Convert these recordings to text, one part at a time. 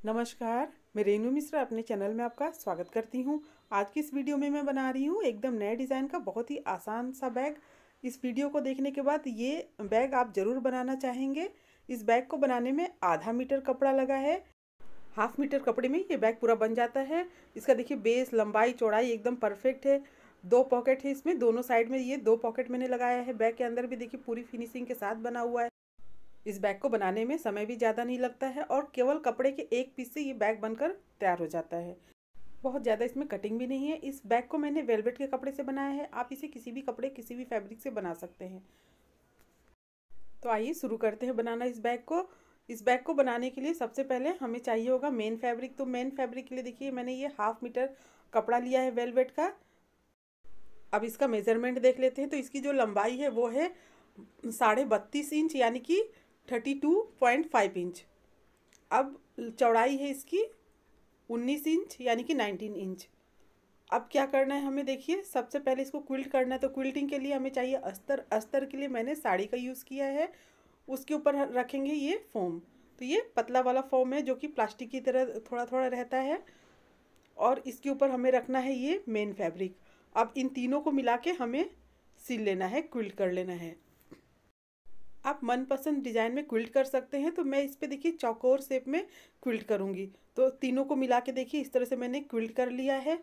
नमस्कार, मैं रेनू मिश्रा अपने चैनल में आपका स्वागत करती हूँ। आज की इस वीडियो में मैं बना रही हूँ एकदम नए डिज़ाइन का बहुत ही आसान सा बैग। इस वीडियो को देखने के बाद ये बैग आप ज़रूर बनाना चाहेंगे। इस बैग को बनाने में आधा मीटर कपड़ा लगा है। हाफ मीटर कपड़े में ये बैग पूरा बन जाता है। इसका देखिए बेस, लंबाई, चौड़ाई एकदम परफेक्ट है। 2 पॉकेट है इसमें, दोनों साइड में ये 2 पॉकेट मैंने लगाया है। बैग के अंदर भी देखिए पूरी फिनिशिंग के साथ बना हुआ है। इस बैग को बनाने में समय भी ज़्यादा नहीं लगता है और केवल कपड़े के एक पीस से ये बैग बनकर तैयार हो जाता है। बहुत ज़्यादा इसमें कटिंग भी नहीं है। इस बैग को मैंने वेलवेट के कपड़े से बनाया है। आप इसे किसी भी कपड़े, किसी भी फैब्रिक से बना सकते हैं। तो आइए शुरू करते हैं बनाना इस बैग को। इस बैग को बनाने के लिए सबसे पहले हमें चाहिए होगा मेन फैब्रिक। तो मेन फैब्रिक के लिए देखिए मैंने ये हाफ मीटर कपड़ा लिया है वेलवेट का। अब इसका मेजरमेंट देख लेते हैं। तो इसकी जो लंबाई है वो है 32.5 इंच यानी कि 32.5 इंच। अब चौड़ाई है इसकी 19 इंच यानी कि 19 इंच। अब क्या करना है हमें, देखिए सबसे पहले इसको क्विल्ट करना है। तो क्विल्टिंग के लिए हमें चाहिए अस्तर। अस्तर के लिए मैंने साड़ी का यूज़ किया है। उसके ऊपर रखेंगे ये फोम। तो ये पतला वाला फोम है जो कि प्लास्टिक की तरह थोड़ा थोड़ा रहता है। और इसके ऊपर हमें रखना है ये मेन फैब्रिक। अब इन तीनों को मिला के हमें सिल लेना है, क्विल्ट कर लेना है। आप मनपसंद डिज़ाइन में क्विल्ट कर सकते हैं। तो मैं इस पे देखिए चौकोर शेप में क्विल्ट करूँगी। तो तीनों को मिला के देखिए इस तरह से मैंने क्विल्ट कर लिया है।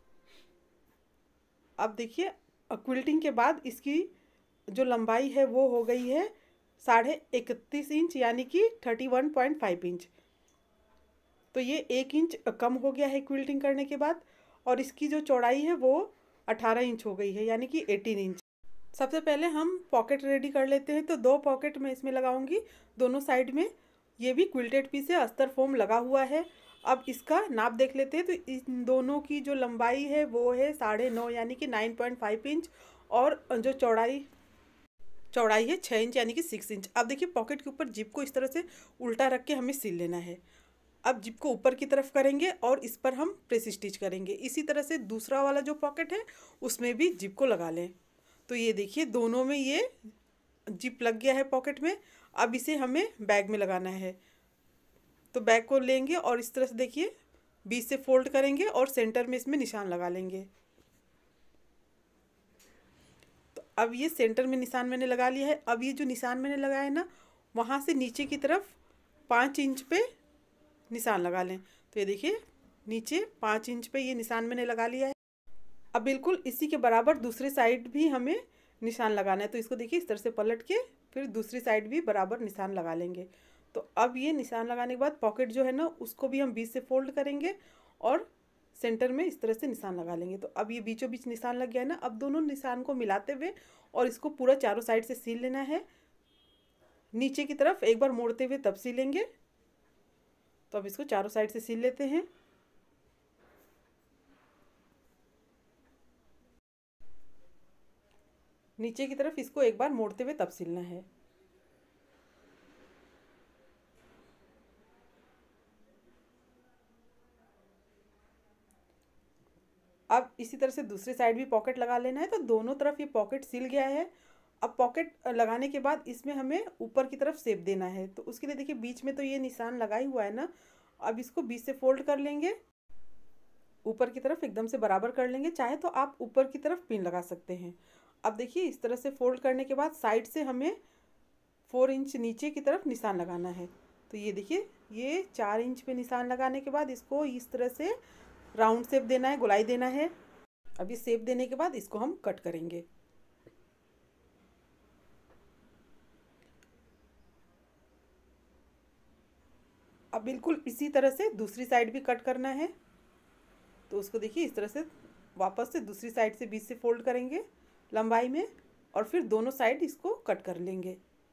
अब देखिए क्विल्टिंग के बाद इसकी जो लंबाई है वो हो गई है 31.5 इंच यानी कि 31.5 इंच। तो ये 1 इंच कम हो गया है क्विल्टिंग करने के बाद। और इसकी जो चौड़ाई है वो 18 इंच हो गई है यानी कि 18 इंच। सबसे पहले हम पॉकेट रेडी कर लेते हैं। तो 2 पॉकेट मैं इसमें लगाऊंगी दोनों साइड में। ये भी क्विल्टेड पीस है, अस्तर फोम लगा हुआ है। अब इसका नाप देख लेते हैं। तो इन दोनों की जो लंबाई है वो है 9.5 यानी कि 9.5 इंच। और जो चौड़ाई चौड़ाई है 6 इंच यानी कि 6 इंच। अब देखिए पॉकेट के ऊपर जिप को इस तरह से उल्टा रख के हमें सिल लेना है। अब जिप को ऊपर की तरफ करेंगे और इस पर हम प्रेस स्टिच करेंगे। इसी तरह से दूसरा वाला जो पॉकेट है उसमें भी जिप को लगा लें। तो ये देखिए दोनों में ये जिप लग गया है पॉकेट में। अब इसे हमें बैग में लगाना है। तो बैग को लेंगे और इस तरह से देखिए बीच से फोल्ड करेंगे और सेंटर में इसमें निशान लगा लेंगे। तो अब ये सेंटर में निशान मैंने लगा लिया है। अब ये जो निशान मैंने लगाया है ना, वहाँ से नीचे की तरफ 5 इंच पे निशान लगा लें। तो ये देखिए नीचे 5 इंच पे ये निशान मैंने लगा लिया है। अब बिल्कुल इसी के बराबर दूसरी साइड भी हमें निशान लगाना है। तो इसको देखिए इस तरह से पलट के फिर दूसरी साइड भी बराबर निशान लगा लेंगे। तो अब ये निशान लगाने के बाद पॉकेट जो है ना उसको भी हम बीच से फोल्ड करेंगे और सेंटर में इस तरह से निशान लगा लेंगे। तो अब ये बीचों बीच निशान लग गया है ना। अब दोनों निशान को मिलाते हुए और इसको पूरा चारों साइड से सील लेना है। नीचे की तरफ एक बार मोड़ते हुए तब सीलेंगे। तो अब इसको चारों साइड से सील लेते हैं। नीचे की तरफ इसको एक बार मोड़ते हुए तब सिलना है। अब इसी तरह से दूसरी साइड भी पॉकेट लगा लेना है। तो दोनों तरफ ये पॉकेट सिल गया है। अब पॉकेट लगाने के बाद इसमें हमें ऊपर की तरफ शेप देना है। तो उसके लिए देखिए बीच में तो ये निशान लगा ही हुआ है ना। अब इसको बीच से फोल्ड कर लेंगे, ऊपर की तरफ एकदम से बराबर कर लेंगे। चाहे तो आप ऊपर की तरफ पिन लगा सकते हैं। अब देखिए इस तरह से फोल्ड करने के बाद साइड से हमें 4 इंच नीचे की तरफ निशान लगाना है। तो ये देखिए ये 4 इंच पे निशान लगाने के बाद इसको इस तरह से राउंड शेप देना है, गोलाई देना है। अब ये शेप देने के बाद इसको हम कट करेंगे। अब बिल्कुल इसी तरह से दूसरी साइड भी कट करना है। तो उसको देखिए इस तरह से वापस से दूसरी साइड से बीच से फोल्ड करेंगे लंबाई में और फिर दोनों साइड इसको कट कर लेंगे।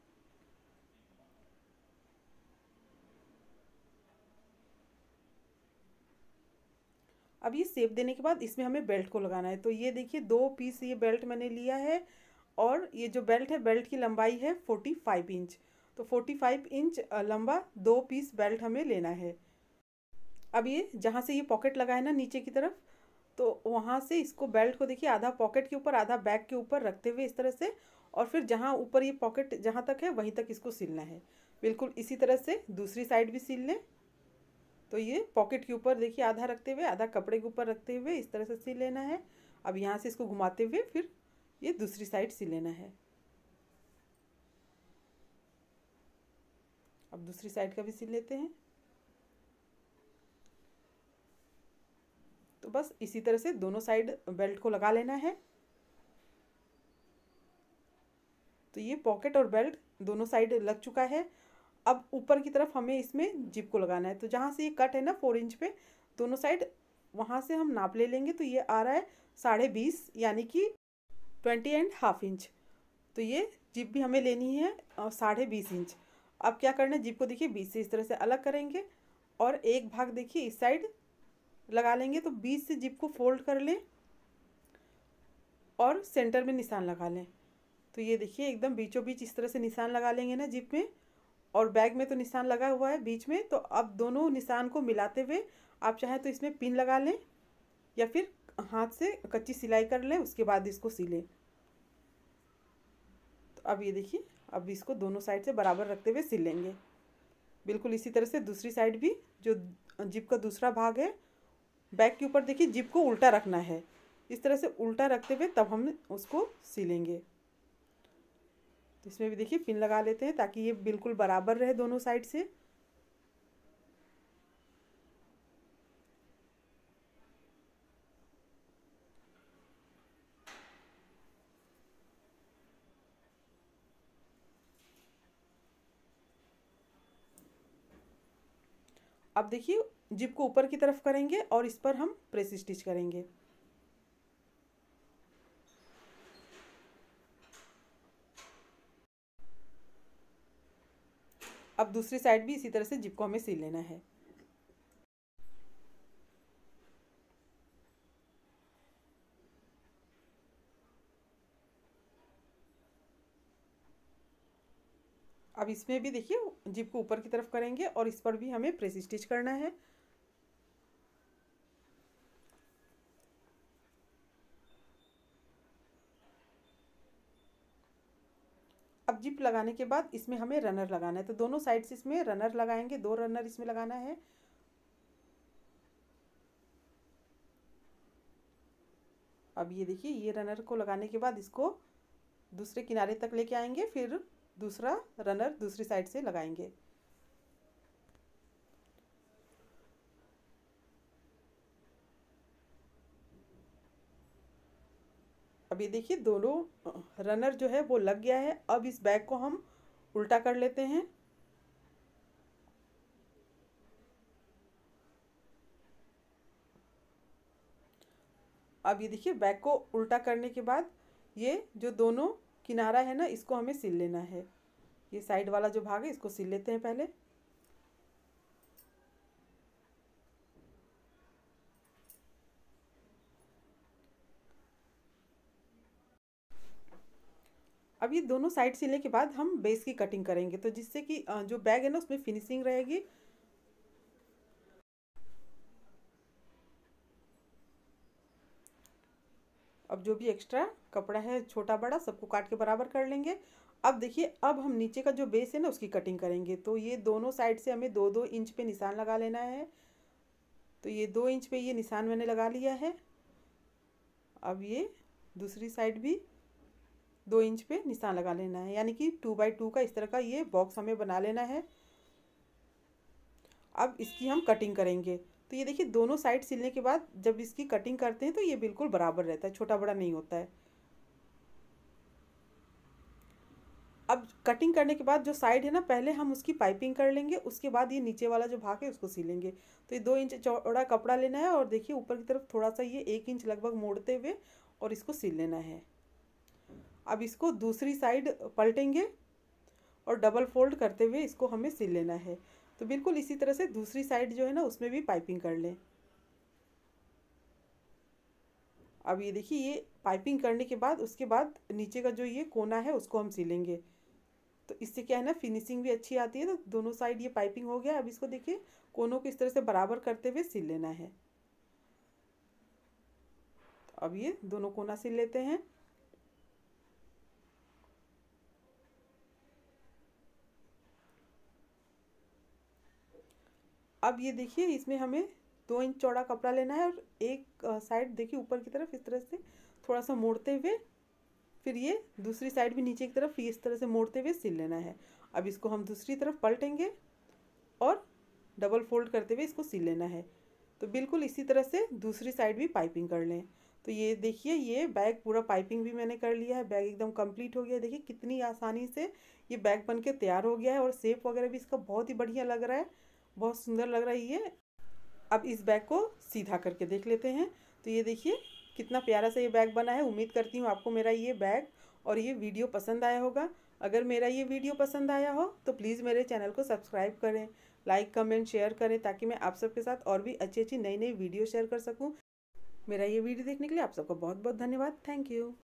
अब ये शेप देने के बाद इसमें हमें बेल्ट को लगाना है। तो ये देखिए 2 पीस ये बेल्ट मैंने लिया है। और ये जो बेल्ट है, बेल्ट की लंबाई है 45 इंच। तो 45 इंच लंबा 2 पीस बेल्ट हमें लेना है। अब ये जहाँ से ये पॉकेट लगा है ना नीचे की तरफ, तो वहाँ से इसको बेल्ट को देखिए आधा पॉकेट के ऊपर आधा बैक के ऊपर रखते हुए इस तरह से, और फिर जहाँ ऊपर ये पॉकेट जहाँ तक है वहीं तक इसको सिलना है। बिल्कुल इसी तरह से दूसरी साइड भी सिल लें। तो ये पॉकेट के ऊपर देखिए आधा रखते हुए, आधा कपड़े के ऊपर रखते हुए इस तरह से सिल लेना है। अब यहाँ से इसको घुमाते हुए फिर ये दूसरी साइड सिल लेना है। अब दूसरी साइड का भी सिल लेते हैं। तो बस इसी तरह से दोनों साइड बेल्ट को लगा लेना है। तो ये पॉकेट और बेल्ट दोनों साइड लग चुका है। अब ऊपर की तरफ हमें इसमें जिप को लगाना है। तो जहाँ से ये कट है ना 4 इंच पे, दोनों साइड वहाँ से हम नाप ले लेंगे। तो ये आ रहा है 20.5 यानी कि 20.5 इंच। तो ये जिप भी हमें लेनी है 20.5 इंच। अब क्या करना है, जिप को देखिए बीच से इस तरह से अलग करेंगे और एक भाग देखिए इस साइड लगा लेंगे। तो बीच से जिप को फोल्ड कर लें और सेंटर में निशान लगा लें। तो ये देखिए एकदम बीचों बीच इस तरह से निशान लगा लेंगे ना जिप में, और बैग में तो निशान लगा हुआ है बीच में। तो अब दोनों निशान को मिलाते हुए आप चाहें तो इसमें पिन लगा लें या फिर हाथ से कच्ची सिलाई कर लें, उसके बाद इसको सिलें। तो अब ये देखिए, अब इसको दोनों साइड से बराबर रखते हुए सिल लेंगे। बिल्कुल इसी तरह से दूसरी साइड भी, जो जिप का दूसरा भाग है बैग के ऊपर देखिए जिप को उल्टा रखना है। इस तरह से उल्टा रखते हुए तब हम उसको सिलेंगे। तो इसमें भी देखिए पिन लगा लेते हैं ताकि ये बिल्कुल बराबर रहे दोनों साइड से। अब देखिए जिप को ऊपर की तरफ करेंगे और इस पर हम प्रेस स्टिच करेंगे। अब दूसरी साइड भी इसी तरह से जिप को हमें सिल लेना है। अब इसमें भी देखिए जिप को ऊपर की तरफ करेंगे और इस पर भी हमें प्रेस स्टिच करना है। अब जिप लगाने के बाद इसमें हमें रनर लगाना है। तो दोनों साइड से इसमें रनर लगाएंगे, 2 रनर इसमें लगाना है। अब ये देखिए ये रनर को लगाने के बाद इसको दूसरे किनारे तक लेके आएंगे, फिर दूसरा रनर दूसरी साइड से लगाएंगे। अब ये देखिए दोनों रनर जो है वो लग गया है। अब इस बैग को हम उल्टा कर लेते हैं। अब ये देखिए बैग को उल्टा करने के बाद ये जो दोनों किनारा है ना इसको हमें सिल लेना है। ये साइड वाला जो भाग है इसको सिल लेते हैं पहले। अब ये दोनों साइड सिलने के बाद हम बेस की कटिंग करेंगे, तो जिससे कि जो बैग है ना उसमें फिनिशिंग रहेगी। अब जो भी एक्स्ट्रा कपड़ा है छोटा बड़ा सबको काट के बराबर कर लेंगे। अब देखिए अब हम नीचे का जो बेस है ना उसकी कटिंग करेंगे। तो ये दोनों साइड से हमें 2-2 इंच पे निशान लगा लेना है। तो ये 2 इंच पे ये निशान मैंने लगा लिया है। अब ये दूसरी साइड भी 2 इंच पे निशान लगा लेना है, यानी कि 2x2 का इस तरह का ये बॉक्स हमें बना लेना है। अब इसकी हम कटिंग करेंगे। तो ये देखिए दोनों साइड सिलने के बाद जब इसकी कटिंग करते हैं तो ये बिल्कुल बराबर रहता है, छोटा बड़ा नहीं होता है। अब कटिंग करने के बाद जो साइड है ना पहले हम उसकी पाइपिंग कर लेंगे, उसके बाद ये नीचे वाला जो भाग है उसको सिलेंगे। तो ये 2 इंच चौड़ा कपड़ा लेना है और देखिए ऊपर की तरफ थोड़ा सा ये 1 इंच लगभग मोड़ते हुए और इसको सिल लेना है। अब इसको दूसरी साइड पलटेंगे और डबल फोल्ड करते हुए इसको हमें सिल लेना है। तो बिल्कुल इसी तरह से दूसरी साइड जो है ना उसमें भी पाइपिंग कर लें। अब ये देखिए ये पाइपिंग करने के बाद उसके बाद नीचे का जो ये कोना है उसको हम सिलेंगे। तो इससे क्या है ना फिनिशिंग भी अच्छी आती है। तो दोनों साइड ये पाइपिंग हो गया। अब इसको देखिए कोनों को इस तरह से बराबर करते हुए सिल लेना है। तो अब ये दोनों कोना सिल लेते हैं। अब ये देखिए इसमें हमें 2 इंच चौड़ा कपड़ा लेना है और एक साइड देखिए ऊपर की तरफ इस तरह से थोड़ा सा मोड़ते हुए, फिर ये दूसरी साइड भी नीचे की तरफ इस तरह से मोड़ते हुए सिल लेना है। अब इसको हम दूसरी तरफ पलटेंगे और डबल फोल्ड करते हुए इसको सिल लेना है। तो बिल्कुल इसी तरह से दूसरी साइड भी पाइपिंग कर लें। तो ये देखिए ये बैग पूरा पाइपिंग भी मैंने कर लिया है, बैग एकदम कंप्लीट हो गया। देखिए कितनी आसानी से ये बैग बन के तैयार हो गया है और शेप वगैरह भी इसका बहुत ही बढ़िया लग रहा है, बहुत सुंदर लग रहा है ये। अब इस बैग को सीधा करके देख लेते हैं। तो ये देखिए कितना प्यारा सा ये बैग बना है। उम्मीद करती हूँ आपको मेरा ये बैग और ये वीडियो पसंद आया होगा। अगर मेरा ये वीडियो पसंद आया हो तो प्लीज़ मेरे चैनल को सब्सक्राइब करें, लाइक कमेंट शेयर करें, ताकि मैं आप सबके साथ और भी अच्छी अच्छी नई नई वीडियो शेयर कर सकूँ। मेरा ये वीडियो देखने के लिए आप सबका बहुत बहुत धन्यवाद। Thank you.